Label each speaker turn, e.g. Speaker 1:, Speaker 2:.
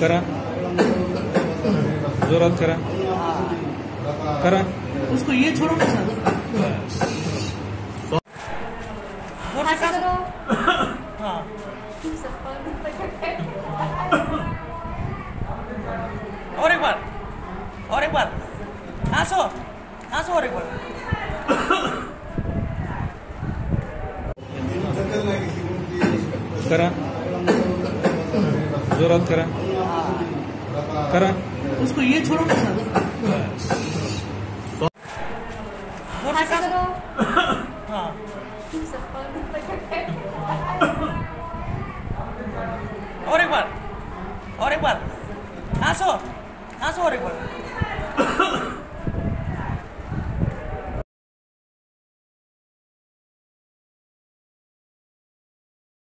Speaker 1: करा, जोरात करा, करा।
Speaker 2: उसको ये छोड़ो ना सर।
Speaker 3: ऐसा करो।
Speaker 2: हाँ। और एक बार, और एक बार। हंसो, हंसो और एक बार।
Speaker 1: करा, जोरात करा, करा।
Speaker 2: उसको ये छोड़ो ना सर।
Speaker 3: ऐसा करो।
Speaker 2: हाँ। और एक बार, और एक बार। हंसो, हंसो और एक बार।